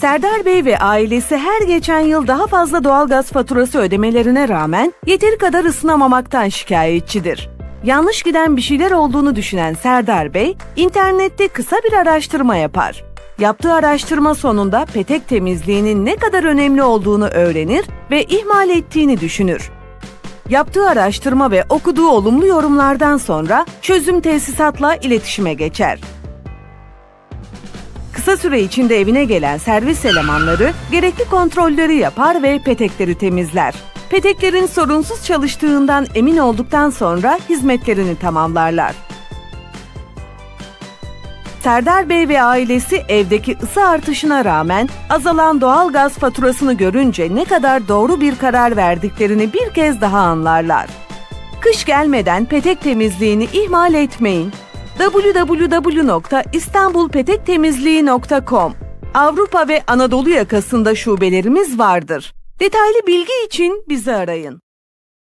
Serdar Bey ve ailesi her geçen yıl daha fazla doğalgaz faturası ödemelerine rağmen yeteri kadar ısınamamaktan şikayetçidir. Yanlış giden bir şeyler olduğunu düşünen Serdar Bey, internette kısa bir araştırma yapar. Yaptığı araştırma sonunda petek temizliğinin ne kadar önemli olduğunu öğrenir ve ihmal ettiğini düşünür. Yaptığı araştırma ve okuduğu olumlu yorumlardan sonra çözüm tesisatla iletişime geçer. Kısa süre içinde evine gelen servis elemanları gerekli kontrolleri yapar ve petekleri temizler. Peteklerin sorunsuz çalıştığından emin olduktan sonra hizmetlerini tamamlarlar. Serdar Bey ve ailesi evdeki ısı artışına rağmen azalan doğalgaz faturasını görünce ne kadar doğru bir karar verdiklerini bir kez daha anlarlar. Kış gelmeden petek temizliğini ihmal etmeyin. www.istanbulpetektemizliği.com Avrupa ve Anadolu yakasında şubelerimiz vardır. Detaylı bilgi için bizi arayın.